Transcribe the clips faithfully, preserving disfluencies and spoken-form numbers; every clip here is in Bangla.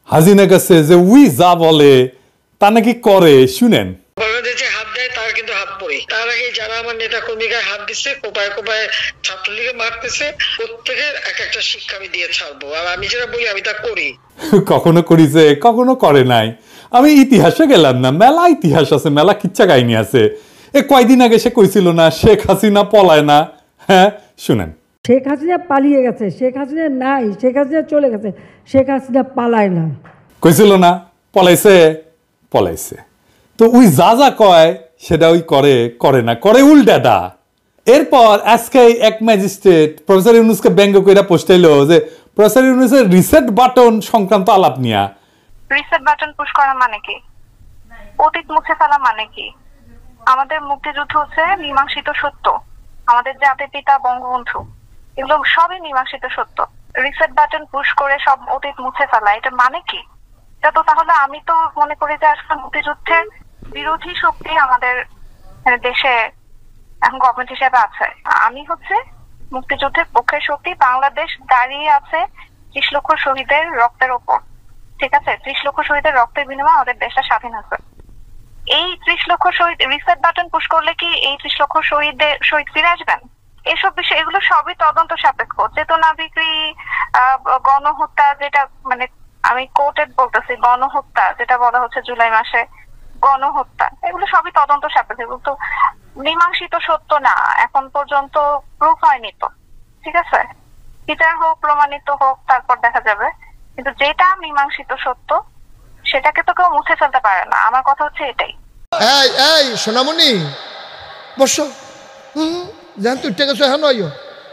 হাসিনা কাছে যে উই যা বলে তা নাকি করে, শুনেন। বাংলাদেশে হাত দেয় তার কিন্তু হাত পড়ে। তার আগে যারা আমার নেতা কর্মীকে হাত দিচ্ছে, কোপায় কোপায় ছাত্রলীগে মারতেছে, প্রত্যেকের এক একটা শিক্ষা আমি দিয়ে ছাড়বো। আর আমি যেটা বলি আমি তা করি। কখনো করিছে, কখনো করে নাই। আমি ইতিহাসে গেলাম না, মেলা ইতিহাস আছে, মেলা কিচ্ছা কাহিনী আছে। এ কয়দিন আগে সে কইছিল না শেখ হাসিনা পলায় না। হ্যাঁ শুনেন, শেখ হাসিনা পালিয়ে গেছে, শেখ হাসিনা নাই, শেখ হাসিনা চলে গেছে, শেখ হাসিনা পালায় না। কইছিল না পলাইছে, পলাইছে। তো ওই যা যা কয় সেটা ওই করে করে না, করে উল্টাটা। এরপর আজকে এক ম্যাজিস্ট্রেট প্রফেসর ইউনুসকে ব্যঙ্গ কইরা পোস্টাইলো যে প্রফেসর ইউনুসের রিসেট বাটন সংক্রান্ত আলাপ নিয়া। রিসেট বাটন পুশ করা মানে কি? অতীত মুছে ফেলা মানে কি? আমাদের মুক্তিযুদ্ধ হচ্ছে মীমাংসিত সত্য, আমাদের জাতির পিতা বঙ্গবন্ধু, এগুলো সবই মীমাংসিত সত্য। রিসেট বাটন পুশ করে সব অতীত মুছে ফেলা, এটা মানে কি? এটা তো তাহলে আমি তো মনে করি যে আসলে মুক্তিযুদ্ধের বিরোধী শক্তি আমাদের দেশে এখন গভর্নমেন্ট হিসেবে আছে। আমি হচ্ছে মুক্তিযুদ্ধের পক্ষের শক্তি। বাংলাদেশ দাঁড়িয়ে আছে ত্রিশ লক্ষ শহীদের রক্তের ওপর, ঠিক আছে? ত্রিশ লক্ষ শহীদের রক্তের বিনিময়ে আমাদের দেশটা স্বাধীন আছে। এই ত্রিশ লক্ষ শহীদ রিসেট বাটন পুশ করলে কি এই ত্রিশ লক্ষ শহীদের শহীদ ফিরে আসবেন? এসব বিষয় এগুলো সবই তদন্ত সাপেক্ষ। চেতনা বিক্রি, গণহত্যা, যেটা মানে আমি কোর্টেড বলতেছি, গণহত্যা যেটা বলা হচ্ছে জুলাই মাসে গণহত্যা, এগুলো সবই তদন্ত সাপেক্ষ, এগুলো তো মীমাংসিত সত্য না, এখন পর্যন্ত প্রুফ হয়নি তো, ঠিক আছে? বিচার হোক, প্রমাণিত হোক, তারপর দেখা যাবে। কিন্তু যেটা মীমাংসিত সত্য সেটাকে তো কেউ মুছে ফেলতে পারে না। আমার কথা হচ্ছে এটাই। এই এই সোনামণি বসো, জান তুই ঠিক আছে, হ্যাঁ নয়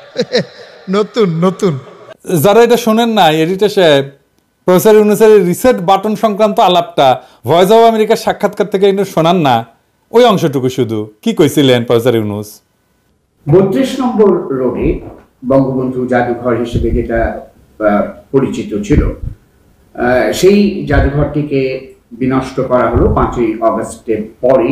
নতুন নতুন যারা এটা শোনেন না, এডিটর সাহেব প্রফেসর ইউনুসের রিসেট বাটন সংক্রান্ত আলাপটা ভয়েস অব আমেরিকার সাক্ষাৎকার থেকে এটা শোনান না, ওই অংশটুকু শুধু কি কইছিলেন প্রফেসর ইউনুস। বত্রিশ নম্বর রোডে বঙ্গবন্ধু জাদুঘর হিসেবে যেটা পরিচিত ছিল, সেই জাদুঘরটিকে বিনষ্ট করা হলো পাঁচই অগস্টের পরে,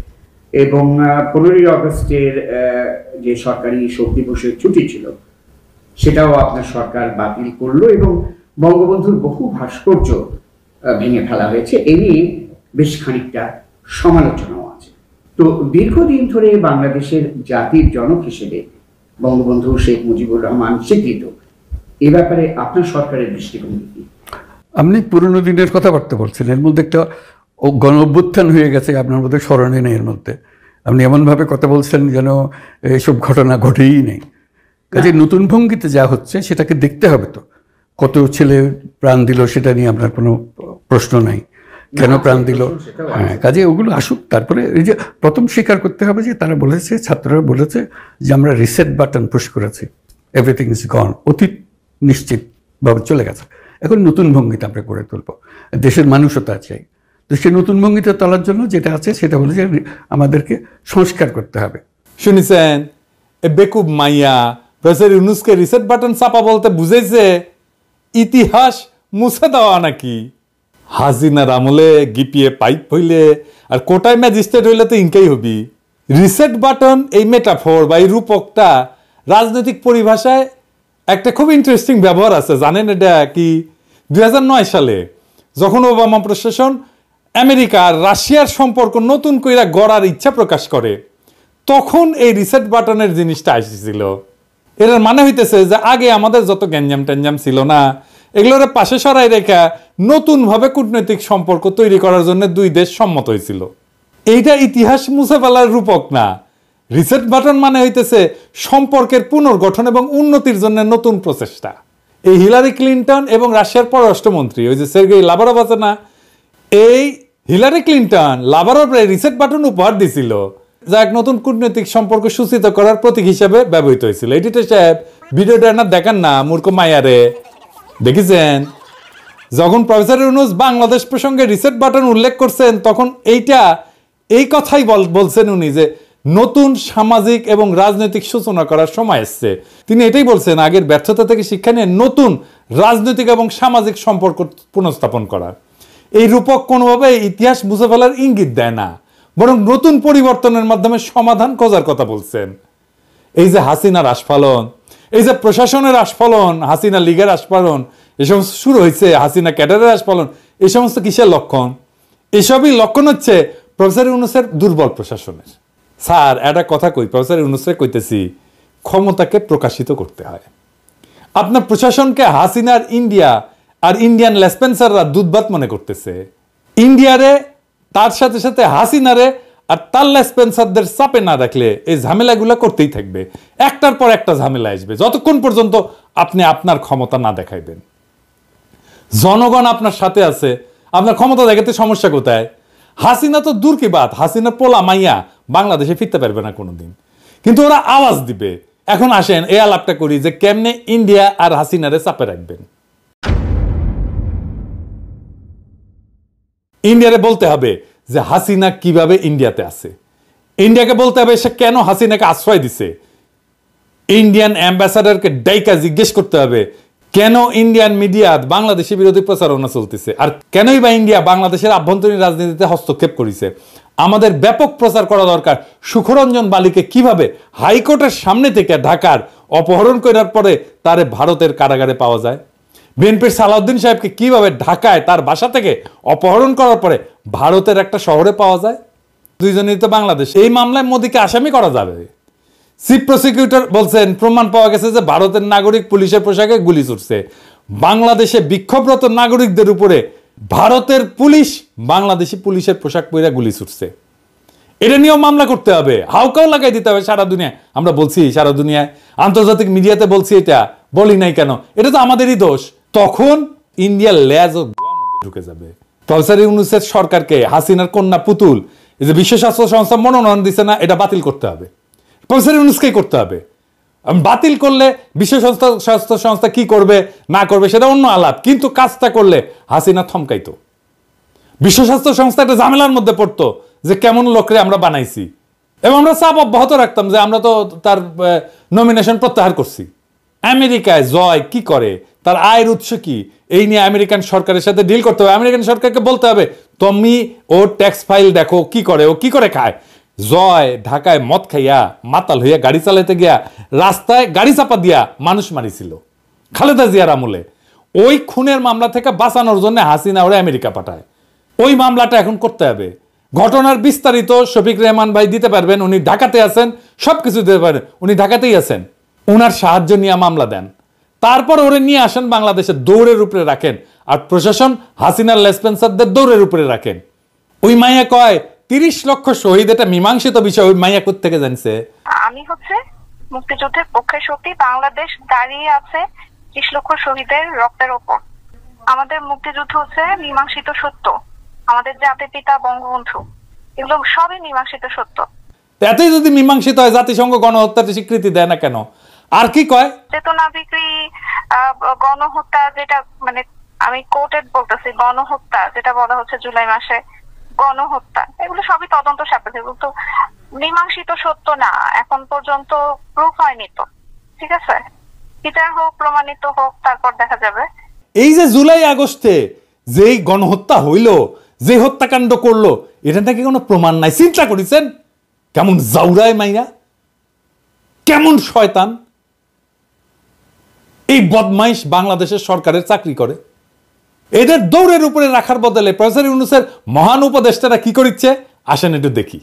এবং পনেরোই অগস্টের যে সরকারি শোক দিবসের ছুটি ছিল সেটাও আপনার সরকার বাতিল করলো, এবং বঙ্গবন্ধুর বহু ভাস্কর্য ভেঙে ফেলা হয়েছে। এ নিয়ে বেশ খানিকটা সমালোচনাও আছে। তো দীর্ঘদিন ধরে বাংলাদেশের জাতির জনক হিসেবে বঙ্গবন্ধু শেখ মুজিবুর রহমান স্বীকৃত, এ ব্যাপারে আপনার সরকারের দৃষ্টিভঙ্গি কি? আপনি পুরনো দিনের কথাবার্তা বলছেন, এর মধ্যে একটা গণ অভ্যুত্থান হয়ে গেছে, আপনার মধ্যে স্মরণে নেই। এর মধ্যে আপনি এমনভাবে কথা বলছেন যেন এসব ঘটনা ঘটেই নেই। কাজে নতুন ভঙ্গিতে যা হচ্ছে সেটাকে দেখতে হবে। তো কত ছেলে প্রাণ দিল সেটা নিয়ে আপনার কোনো প্রশ্ন নাই, কেন প্রাণ দিল, হ্যাঁ, কাজে ওগুলো আসুক। তারপরে এই যে প্রথম স্বীকার করতে হবে যে তারা বলেছে, ছাত্ররা বলেছে যে আমরা রিসেট বাটন পুশ করেছি, এভরিথিং ইজ গন, অতীত নিশ্চিতভাবে চলে গেছে, এখন নতুন ভঙ্গিতে আমরা গড়ে তুলব, দেশের মানুষতা চাই। তো সেই নতুন ভঙ্গিতে তোলার জন্য যেটা আছে সেটা হলো যে আমাদেরকে সংস্কার করতে হবে। শুনেছেন এ বেকুব মাইয়া প্রফেসর ইউনুসকে রিসেট বাটন চাপা বলতে বুঝেছে ইতিহাস মুছে দেওয়া নাকি। হাসিনার আমলে গিপিয়ে পাইপ হইলে আর কোটায় ম্যাজিস্ট্রেট হইলে তো ইনকাই হবি। রিসেট বাটন এই মেটাফোর বা এই রূপকটা রাজনৈতিক পরিভাষায় একটা খুব ইন্টারেস্টিং ব্যবহার আছে, জানেন এটা কি? দুই হাজার নয় সালে যখন ওবামা প্রশাসন আমেরিকা আর রাশিয়ার সম্পর্ক নতুন কইরা গড়ার ইচ্ছা প্রকাশ করে, তখন এই রিসেট বাটনের জিনিসটা আসছিল। এর মানে হইতেছে যে আগে আমাদের যত গ্যাঞ্জাম ট্যাঞ্জাম ছিল না, এগুলোর পাশে সরাই রেখা নতুনভাবে কূটনৈতিক সম্পর্ক তৈরি করার জন্য দুই দেশ সম্মত হয়েছিল। এইটা ইতিহাস মুছে ফেলার রূপক না। রিসেট বাটন মানে হইতেছে সম্পর্কের পুনর্গঠন এবং উন্নতির জন্য নতুন প্রচেষ্টা। এই হিলারি ক্লিন্টন এবং রাশিয়ার পররাষ্ট্রমন্ত্রী ওই যে সের্গেই লাভারভ আছে না, এই হিলারি ক্লিন্টন লাভারভরে রিসেট বাটন উপহার দিছিল, যা এক নতুন কূটনৈতিক সম্পর্ক সূচিত করার প্রতীক হিসাবে ব্যবহৃত হয়েছিল। এডিটর সাহেব ভিডিওটা না দেখান না, মূর্খ মায়ারে দেখেছেন? যখন প্রফেসর ইউনুস বাংলাদেশ প্রসঙ্গে রিসেট বাটন উল্লেখ করছেন তখন এইটা এই কথাই বলছেন উনি যে নতুন সামাজিক এবং রাজনৈতিক সূচনা করার সময় এসছে। তিনি এটাই বলছেন আগের ব্যর্থতা থেকে শিক্ষা নিয়ে নতুন রাজনৈতিক এবং সামাজিক সম্পর্ক পুনঃস্থাপন করা। এই রূপক কোনোভাবে ইতিহাস মুছে ফেলার ইঙ্গিত দেয় না, বরং নতুন পরিবর্তনের মাধ্যমে সমাধান খোঁজার কথা বলছেন। এই যে হাসিনার আস্ফালন, এই যে প্রশাসনের আস্ফালন, হাসিনা লীগের আস্ফালন, এ সমস্ত শুরু হয়েছে, হাসিনা ক্যাডারের আস্ফালন, এই সমস্ত কিসের লক্ষণ? এসবই লক্ষণ হচ্ছে প্রফেসর ইউনূসের দুর্বল প্রশাসনের। স্যার একটা কথা কই, প্রফেসর ইউনূসের কইতেছি, ক্ষমতাকে প্রকাশিত করতে হয়। আপনার প্রশাসনকে হাসিনার ইন্ডিয়া আর ইন্ডিয়ান লেসপেন্সাররা দুধভাত মনে করতেছে। ইন্ডিয়ারে তার সাথে সাথে হাসিনারে আর তার লেসপেন্সারদের চাপে না রাখলে এই ঝামেলাগুলো করতেই থাকবে, একটার পর একটা ঝামেলা আসবে, যতক্ষণ পর্যন্ত আপনি আপনার ক্ষমতা না দেখাইবেন। জনগণ আপনার সাথে আছে, আপনার ক্ষমতা দেখাতে সমস্যা কোথায়? হাসিনা তো দূর কি বাত, হাসিনার পোলা মাইয়া বাংলাদেশে ফিরতে পারবে না কোনোদিন, কিন্তু ওরা আওয়াজ দিবে। এখন আসেন এই আলাপটা করি যে কেমনে ইন্ডিয়া আর হাসিনারে চাপে রাখবেন। ইন্ডিয়ারে বলতে হবে যে হাসিনা কিভাবে ইন্ডিয়াতে আছে, ইন্ডিয়াকে বলতে হবে সে কেন হাসিনাকে আশ্রয় দিছে, ইন্ডিয়ান অ্যাম্বাসাডারকে ডাইকা জিজ্ঞেস করতে হবে কেন ইন্ডিয়ান মিডিয়া বাংলাদেশের বিরোধী প্রচারণা চলতেছে, আর কেনই বা ইন্ডিয়া বাংলাদেশের আভ্যন্তরীণ রাজনীতিতে হস্তক্ষেপ করেছে। আমাদের ব্যাপক প্রচার করা দরকার সুখরঞ্জন বালিকে কিভাবে হাইকোর্টের সামনে থেকে ঢাকার অপহরণ করার পরে তারে ভারতের কারাগারে পাওয়া যায়, বিএনপির সালাউদ্দিন সাহেবকে কিভাবে ঢাকায় তার বাসা থেকে অপহরণ করার পরে ভারতের একটা শহরে পাওয়া যায়। দুইজনই তো বাংলাদেশ। এই মামলায় মোদিকে আসামি করা যাবে। চিফ প্রসিকিউটর বলছেন প্রমাণ পাওয়া গেছে যে ভারতের নাগরিক পুলিশের পোশাকে গুলি ছুটছে। বাংলাদেশে বিক্ষোভরত নাগরিকদের উপরে ভারতের পুলিশ বাংলাদেশি পুলিশের পোশাক পরে গুলি ছুটছে। এটা নিয়েও মামলা করতে হবে, হাউকাও লাগাই দিতে হবে সারা দুনিয়ায়। আমরা বলছি সারা দুনিয়ায়, আন্তর্জাতিক মিডিয়াতে বলছি, এটা বলি নাই কেন? এটা তো আমাদেরই দোষ। তখন ইন্ডিয়ার ল্যাজ ও ঢুকে যাবে। প্রফেসর ইউনূসের সরকারকে হাসিনার কন্যা পুতুল এই যে বিশ্ব স্বাস্থ্য সংস্থা মনোনয়ন দিচ্ছে না, এটা বাতিল করতে হবে। প্রফেসর ইউনূসকেই করতে হবে। বাতিল করলে বিশ্ব সংস্থা স্বাস্থ্য সংস্থা কি করবে না করবে সেটা অন্য আলাপ, কিন্তু কাজটা করলে হাসিনা থমকাইতো। বিশ্ব স্বাস্থ্য সংস্থা একটা ঝামেলার মধ্যে পড়তো যে কেমন লোকরে আমরা বানাইছি, এবং আমরা চাপ অব্যাহত রাখতাম যে আমরা তো তার নমিনেশন প্রত্যাহার করছি। আমেরিকায় জয় কি করে, তার আয়ের উৎস কি, এই নিয়ে আমেরিকান সরকারের সাথে ডিল করতে হবে। আমেরিকান সরকারকে বলতে হবে তুমি ওর ট্যাক্স ফাইল দেখো, কি করে, ও কি করে খায়। জয় ঢাকায় মদ খাইয়া মাতাল হইয়া গাড়ি চালাইতে গিয়া রাস্তায় গাড়ি চাপা দিয়া মানুষ মারিছিল খালেদা জিয়ার আমলে। ওই খুনের মামলা থেকে বাঁচানোর জন্য হাসিনা ওরা আমেরিকা পাঠায়। ওই মামলাটা এখন করতে হবে। ঘটনার বিস্তারিত শফিক রেহমান ভাই দিতে পারবেন, উনি ঢাকাতে আছেন, সবকিছু দিতে পারেন, উনি ঢাকাতেই আছেন। ওনার সাহায্য নিয়ে মামলা দেন, তারপর ওরে নিয়ে আসেন বাংলাদেশের দৌড়ের উপরে রাখেন, আর প্রশাসন হাসিনার লেসপেন্সারদের দৌড়ের উপরে রাখেন। ওই মাইয়া কয় তিরিশ লক্ষ শহীদ, এটা মীমাংসিত বিষয়। ওই মাইয়া কোত্থেকে জানছে? আমি হচ্ছে মুক্তিযুদ্ধের পক্ষে শক্তি, বাংলাদেশ দাঁড়িয়ে আছে ত্রিশ লক্ষ শহীদের রক্তের ওপর। আমাদের মুক্তিযুদ্ধ হচ্ছে মীমাংসিত সত্য, আমাদের জাতির পিতা বঙ্গবন্ধু, এগুলো সবই মীমাংসিত সত্য। এতই যদি মীমাংসিত হয় জাতিসংঘ গণহত্যার স্বীকৃতি দেয় না কেন? আর কি কয়? চেতনা বিক্রি, গণহত্যা, যেটা মানে আমি কোর্টেড বলতেছি, গণহত্যা যেটা বলা হচ্ছে জুলাই মাসে গণহত্যা, এগুলো সবই তদন্ত সাপেক্ষে, কিন্তু মীমাংসিত সত্য না, এখন পর্যন্ত প্রুফ হয়নি তো। ঠিক আছে, বিচার হোক, প্রমাণিত হোক, তারপর দেখা যাবে। এই যে জুলাই আগস্টে যেই গণহত্যা হইল, যে হত্যাকাণ্ড করলো, এটা নাকি কোনো প্রমাণ নাই। চিন্তা করেছেন কেমন জাউরায় মাইয়া, কেমন শয়তান। এই বদমাইশ বাংলাদেশের সরকারের চাকরি করে, এদের দৌড়ের উপরে রাখার বদলে প্রফেসর ইউনূসের মহান উপদেষ্টারা কি করিচ্ছে আসেন একটু দেখি।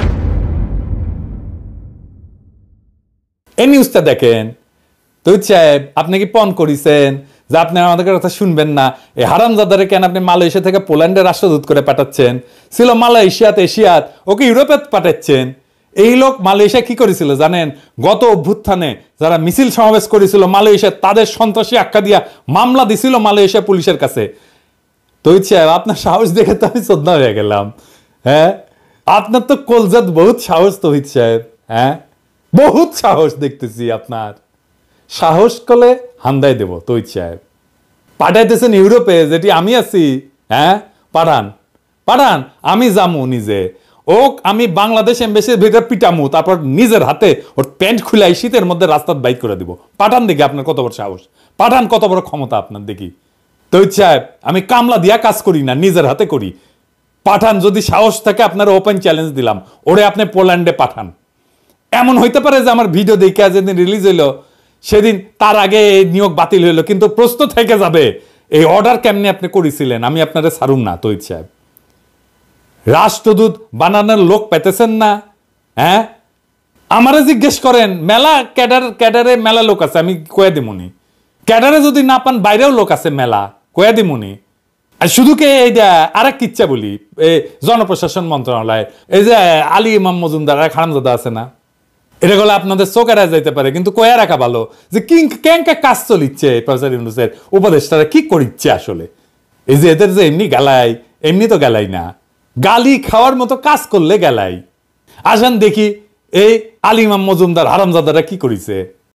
এই নিউজটা দেখেন। তো সাহেব আপনি কি পণ করেছেন যে আপনি আমাদের কথা শুনবেন না? এই হারামজাদারে কেন আপনি মালয়েশিয়া থেকে পোল্যান্ডের রাষ্ট্রদূত করে পাঠাচ্ছেন? ছিল মালয়েশিয়াতে, এশিয়াত, ওকে ইউরোপে পাঠাচ্ছেন। এই লোক মালয়েশিয়া কি করেছিল জানেন? গত অভ্যুত্থানে যারা মিছিল সমাবেশ করেছিল মালয়েশিয়া, তাদের সন্ত্রাসী আখ্যা দিয়া মামলা দিছিল মালয়েশিয়া পুলিশের কাছে। তো সাহেব আপনার সাহস দেখে তো আমি শ্রদ্ধা হয়ে গেলাম। হ্যাঁ, আপনার তো কলজাত বহুত সাহস তহিদ সাহেব। হ্যাঁ, বহুত সাহস দেখতেছি আপনার। সাহস করলে হান্দাই দেব। তহিদ সাহেব পাঠাইতেছেন ইউরোপে, যেটি আমি আছি। হ্যাঁ, পাঠান পাঠান, আমি যামু নিজে। ও আমি বাংলাদেশ এমবেসির ভিতরে পিটামু, তারপর নিজের হাতে ওর প্যান্ট খুলাই শীতের মধ্যে রাস্তার বাইক করে দিব। পাঠান দেখি আপনার কত বড় সাহস, পাঠান কত বড় ক্ষমতা আপনার দেখি। তহিদ সাহেব আমি কামলা দিয়া কাজ করি না, নিজের হাতে করি। পাঠান, যদি সাহস থাকে আপনার ওপেন চ্যালেঞ্জ দিলাম, ওরে আপনি পোল্যান্ডে পাঠান। এমন হইতে পারে যে আমার ভিডিও দেখে যেদিন রিলিজ হইলো সেদিন তার আগে এই নিয়োগ বাতিল হইলো, কিন্তু প্রশ্ন থেকে যাবে এই অর্ডার কেমনে আপনি করেছিলেন। আমি আপনারা ছাড়ুন না তৈরি সাহেব, রাষ্ট্রদূত বানানোর লোক পেতেছেন না? হ্যাঁ, আমারে জিজ্ঞেস করেন, মেলা ক্যাডার ক্যাডারে মেলা লোক আছে, আমি কয়ে দিমুনি। ক্যাডারে যদি না পান বাইরেও লোক আছে মেলা, কয়ে দিমুনি। আর শুধু কে এইটা আরেক ইচ্ছা বলি, এই জনপ্রশাসন মন্ত্রণালয়, এই যে আলী ইমাম মজুমদার এক হারামজাদা আছে না, এটা গেলে আপনাদের চোখেরা যাইতে পারে, কিন্তু কয়ে রাখা ভালো যে কিং ক্যাঙ্কা কাজ চলিচ্ছে প্রফেসর ইউনূসের উপদেষ্টারা কি করিচ্ছে আসলে। এই যে এদের যে এমনি গালাই, এমনি তো গেলাই না, গালি খাওয়ার মতো কাজ করলে গেলাই। আসেন দেখি এই আলী ইমাম মজুমদার হারামজাদারা কি করিছে।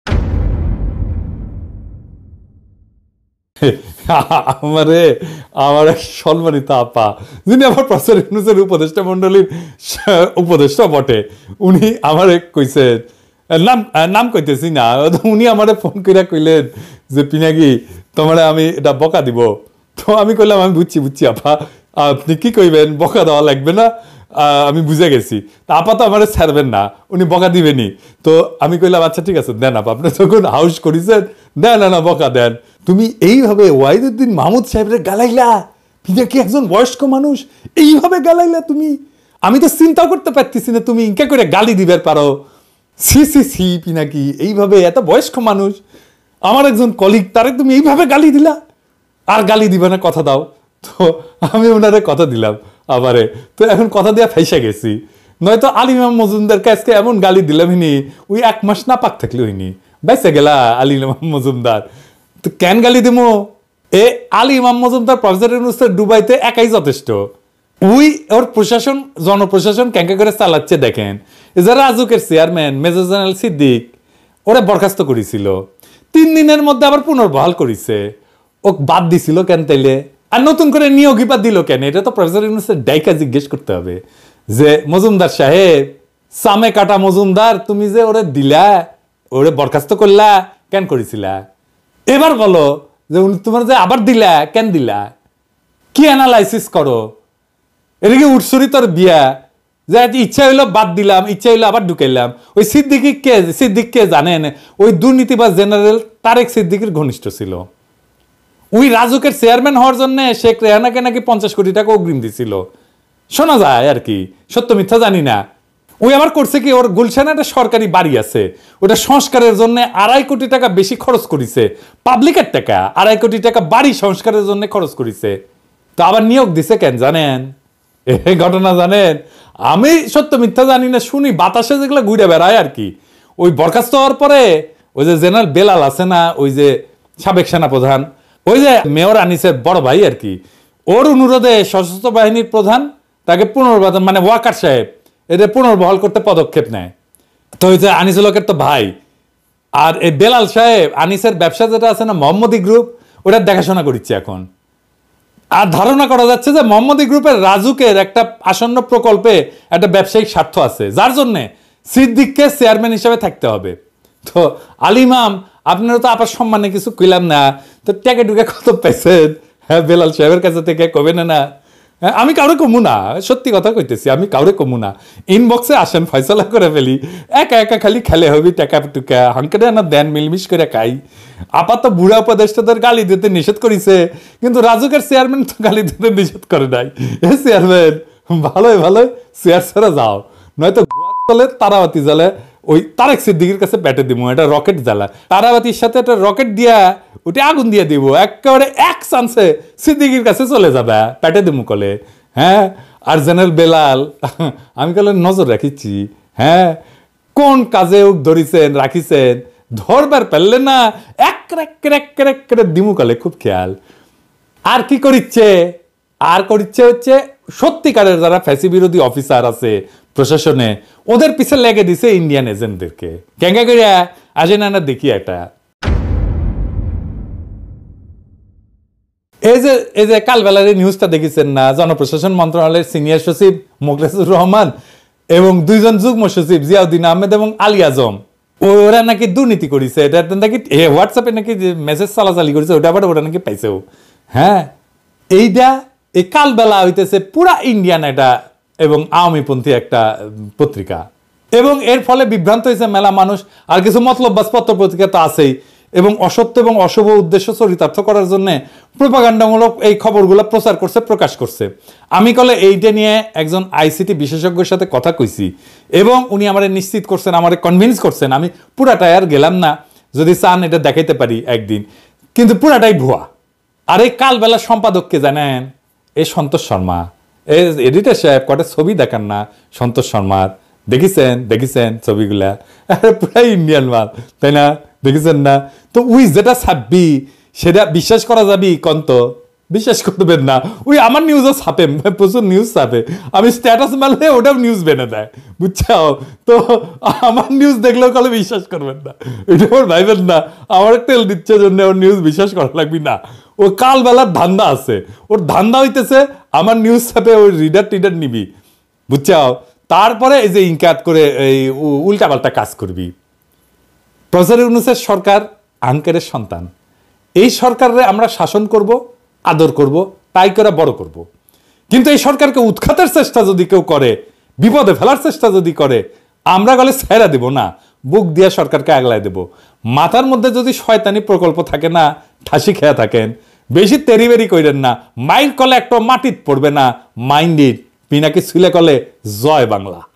আমারে আমার এক সম্মানিত আপা, যিনি আমার প্রফেসর ইউনূসের উপদেষ্টা মন্ডলীর উপদেষ্টা বটে, উনি আমারে কইছেন, নাম নাম কইতেছি না, উনি আমারে ফোন করে কইলেন যে পিনাকি তোমারে আমি এটা বকা দিব। তো আমি কইলাম আমি বুঝছি বুঝছি আপা, আপনি কি কইবেন, বকা দেওয়া লাগবে না, আমি বুঝে গেছি। তা আপা তো আমার ছাড়বেন না, উনি বকা দিবেনি। তো আমি কইলাম আচ্ছা ঠিক আছে দেন আপা, আপনি যখন হাউস করেছেন দেন না বকা দেন। তুমি এইভাবে ওয়াহিদুদ্দিন মাহমুদ সাহেবের গালাইলা, পিনাকি একজন বয়স্ক মানুষ, এইভাবে গালাইলা তুমি, আমি তো চিন্তাও করতে পারতেছি না তুমি ইনকা করে গালি দিবার পারো। সি সি সি পিনাকি, এইভাবে এত বয়স্ক মানুষ, আমার একজন কলিগ, তারে তুমি এইভাবে গালি দিলা, আর গালি দিবে না কথা দাও। তো আমি ওনারে কথা দিলাম আবারে, তো এখন কথা দিয়া ফাইসা গেছি। নয়তো আলী ইমাম মজুমদার কাছকে এমন গালি দিলাম হিনি, ওই এক মাস না পাক থাকলে হইনি, বাইসে গেলা আলী ইমাম মজুমদার। তো কেন গালি দিমো? এ আলী ইমাম মজুমদার প্রফেসর ইউনূসের ডুবাইতে একাই যথেষ্ট। ওই ওর প্রশাসন, জনপ্রশাসন ক্যাঙ্কা করে চালাচ্ছে দেখেন। যারা রাজুকের চেয়ারম্যান মেজর জেনারেল সিদ্দিক, ওরা বরখাস্ত করেছিল, তিন দিনের মধ্যে আবার পুনর্বহাল করেছে। ও বাদ দিছিল কেন তাইলে? আর নতুন করে নিয়োগই বা দিল কেন? এটা তো প্রফেসর ইউনূসের ডাইকা জিজ্ঞেস করতে হবে যে মজুমদার সাহেব, সামে কাটা মজুমদার, তুমি যে ওরে দিলা, ওরে বরখাস্ত করলা, কেন করেছিলা? এবার বলো যে তোমার যে আবার দিলা, কেন দিলা? কি অ্যানালাইসিস করো? এটা কি উৎসরি তোর বিয়া যে ইচ্ছা হইলো বাদ দিলাম, ইচ্ছা হইলো আবার ঢুকাইলাম? ওই সিদ্দিকি কে, সিদ্দিক কে জানেন? ওই দুর্নীতিবাজ জেনারেল তারেক সিদ্দিকের ঘনিষ্ঠ ছিল। ওই রাজুকের চেয়ারম্যান হওয়ার জন্য শেখ রেহানাকে নাকি পঞ্চাশ কোটি টাকা অগ্রিম দিছিল, শোনা যায় আর কি, সত্য মিথ্যা জানি না। ওই আবার করছে কি, ওর গুলশানে একটা সরকারি বাড়ি আছে, ওটা সংস্কারের জন্য আড়াই কোটি টাকা বেশি খরচ করেছে, পাবলিকের টাকা আড়াই কোটি টাকা বাড়ি সংস্কারের জন্য খরচ করেছে। তো আবার নিয়োগ দিছে কেন জানেন? এই ঘটনা জানেন? আমি সত্য মিথ্যা জানি না, শুনি বাতাসে যেগুলো ঘুরে বেড়ায় আর কি। ওই বরখাস্ত হওয়ার পরে ওই যে জেনারেল বেলাল আছে না, ওই যে সাবেক সেনাপ্রধান, ওই যে মেয়র আনিসের বড় ভাই আর কি, ওর অনুরোধে সশস্ত্র বাহিনীর প্রধান তাকে পুনর্বাদন, মানে ওয়াকার সাহেব, এটা পুনর্বহাল করতে পদক্ষেপ নেয়। তো ওই যে আনিসুল হকের তো ভাই, আর এই বেলাল সাহেব আনিসের ব্যবসা যেটা আছে না মোহাম্মদী গ্রুপ, ওটার দেখাশোনা করছে এখন। আর ধারণা করা যাচ্ছে যে মোহাম্মদী গ্রুপের রাজুকের একটা আসন্ন প্রকল্পে একটা ব্যবসায়িক স্বার্থ আছে, যার জন্যে সিদ্দিককে চেয়ারম্যান হিসেবে থাকতে হবে। তো আলিমাম, আপনারা তো আপার সম্মানে কিছু কইলাম না, তো টেকে টুকে কত পাইছেন? হ্যাঁ, বেলাল সাহেবের কাছে থেকে কবে না না, আমি কাউরে কমু না, সত্যি কথা কইতেছি, আমি কাউরে কমু না। ইনবক্সে আসেন, ফয়সলা করে ফেলি, একা একা খালি খেলে হবি টাকা টুকা, হাঙ্কেটে না দেন মিলমিশ করে খাই। আপাত বুড়া উপদেষ্টাদের গালি দিতে নিষেধ করেছে, কিন্তু রাজুকের চেয়ারম্যান তো গালি দিতে নিষেধ করে নাই। এ চেয়ারম্যান ভালোই ভালোই চেয়ার ছেড়ে যাও, নয়তো চলে তারাবাতি জ্বালে, ওই তারেক সিদ্দিকের কাছে ব্যাটে দিব, এটা রকেট জ্বালা, তারাবাতির সাথে একটা রকেট দিয়া ওটা আগুন দিয়ে দিব, একেবারে এক চান্সে সিদ্দিকের কাছে চলে যাবে, প্যাটে দিব কলে। হ্যাঁ, আর জেনারেল বেলাল আমি কলে নজর রাখিছি, হ্যাঁ, কোন কাজে ওক ধরিছেন রাখিছেন, ধরবার পারলে না এক এক করে দিমু কলে, খুব খেয়াল। আর কি করিচ্ছে? আর করিচ্ছে হচ্ছে সত্যিকারের যারা ফ্যাসি বিরোধী অফিসার আছে প্রশাসনে, ওদের পিছে লেগে দিছে ইন্ডিয়ান এজেন্টদেরকে। কেঙ্গা করিয়া আসে না না দেখি একটা, এই যে এই যে কালবেলার এই নিউজটা দেখেছেন না, জনপ্রশাসন মন্ত্রণালয়ের সিনিয়র সচিব মোখলেসুর রহমান এবং দুইজন যুগ্ম সচিব জিয়াউদ্দিন আহমেদ এবং আলী আজম, ওরা নাকি দুর্নীতি করেছে, এটা নাকি হোয়াটসঅ্যাপে নাকি মেসেজ চালাচালি করেছে, ওটা আবার ওরা নাকি পাইছেও। হ্যাঁ, এইটা এই কালবেলা হইতেছে পুরা ইন্ডিয়ান এটা এবং আওয়ামীপন্থী একটা পত্রিকা। এবং এর ফলে বিভ্রান্ত হয়েছে মেলা মানুষ, আর কিছু মতলববাজ পত্র পত্রিকা তো আছেই, এবং অসত্য এবং অশুভ উদ্দেশ্য চরিতার্থ করার জন্য প্রোপাগান্ডামূলক এই খবরগুলো প্রচার করছে, প্রকাশ করছে। আমি কলে এইটা নিয়ে একজন আইসিটি বিশেষজ্ঞের সাথে কথা কইছি, এবং উনি আমারে নিশ্চিত করছেন, আমারে কনভিন্স করছেন। আমি পুরাটাই আর গেলাম না, যদি চান এটা দেখাইতে পারি একদিন, কিন্তু পুরাটাই ভুয়া। আর এই কালবেলা সম্পাদককে জানেন, এই সন্তোষ শর্মা, এই এডিটর সাহেব কটা ছবি দেখান না সন্তোষ শর্মার, দেখেছেন দেখেছেন ছবিগুলা, পুরাই ইন্ডিয়ান মাল, তাই না? দেখেছেন না? তো উই যেটা ছাপবি সেটা বিশ্বাস করা যাবি? কন্ত বিশ্বাস করবেন না। ওই আমার নিউজও ছাপে, প্রচুর নিউজ ছাপে, আমি স্ট্যাটাস মারলে ওটাও নিউজ বেনে দেয়, বুঝছাও? তো আমার নিউজ দেখলেও কলে বিশ্বাস করবেন না, এটা ওর ভাইবেন না আমার তেল দিচ্ছে জন্য ওর নিউজ বিশ্বাস করা লাগবি না। ও কালবেলার ধান্দা আছে, ওর ধান্দা হইতেছে আমার নিউজ ছাপে ওই রিডার টিডার নিবি, বুঝছাও? তারপরে এই যে ইনকাত করে এই উল্টাপাল্টা কাজ করবি। প্রফেসর ইউনূসের সরকার আঙ্কেরের সন্তান, এই সরকারে আমরা শাসন করব, আদর করব, তাই করে বড় করব। কিন্তু এই সরকারকে উৎখাতের চেষ্টা যদি কেউ করে, বিপদে ফেলার চেষ্টা যদি করে, আমরা গেলে ছেড়া দেব না, বুক দিয়ে সরকারকে আগলায় দেব। মাথার মধ্যে যদি শয়তানি প্রকল্প থাকে না, ঠাসি খেয়া থাকেন, বেশি তেরিবেরি কইরেন না, মাইর কলে একটা মাটিত পড়বে না, মাইন্ডিড পিনাকি ছুলে কলে জয় বাংলা।